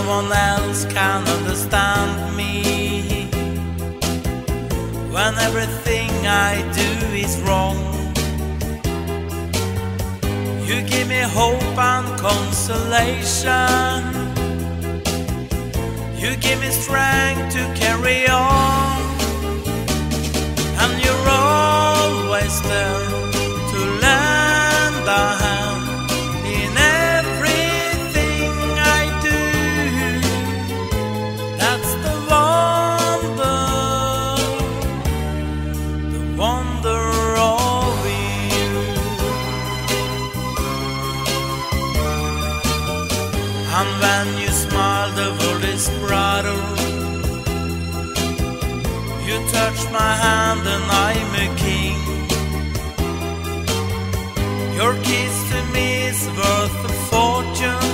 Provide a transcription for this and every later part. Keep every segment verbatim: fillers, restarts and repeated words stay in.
one else can understand me when everything I do is wrong. You give me hope and consolation. You give me strength to carry on. And you're always there to lend a hand in everything I do. That's the wonder, the wonder of you. And when you smile, the world is brighter. You touch my hand and I'm a king. Your kiss to me is worth a fortune.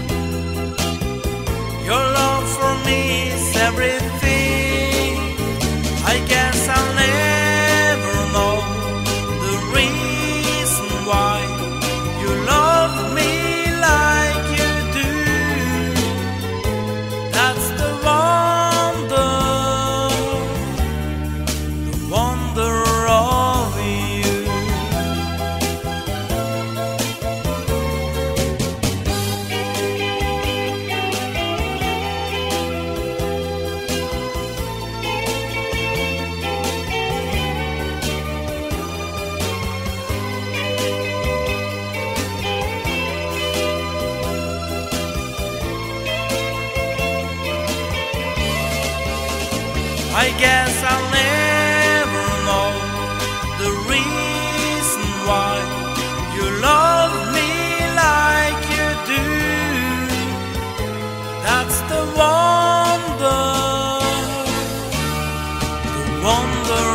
Your love for me is everything. I guess I'll never know the reason why you love me like you do. That's the wonder, wonder of you. I guess I'll never know the reason why you love me like you do. That's the wonder, the wonder